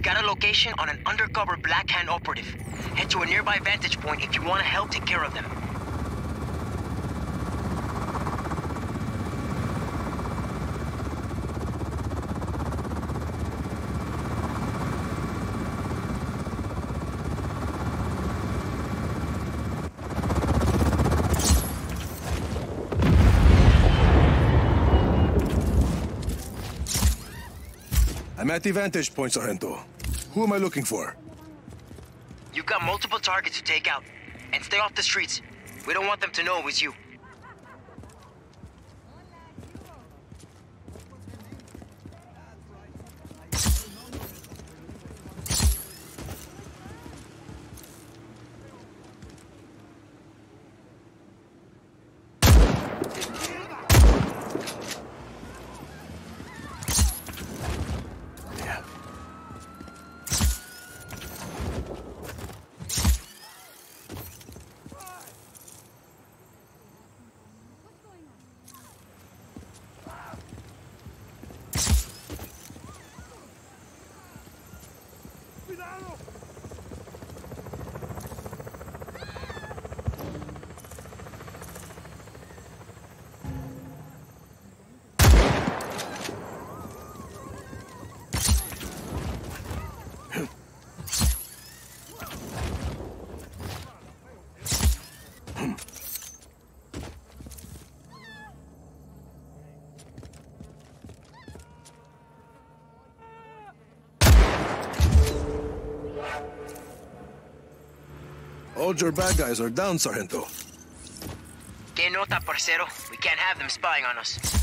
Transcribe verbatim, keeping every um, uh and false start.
We got a location on an undercover Black Hand operative. Head to a nearby vantage point if you want to help take care of them. I'm at the vantage point, Sargento. Who am I looking for? You've got multiple targets to take out. And stay off the streets. We don't want them to know it was you. All your bad guys are down, Sargento. Que nota, parcero. We can't have them spying on us.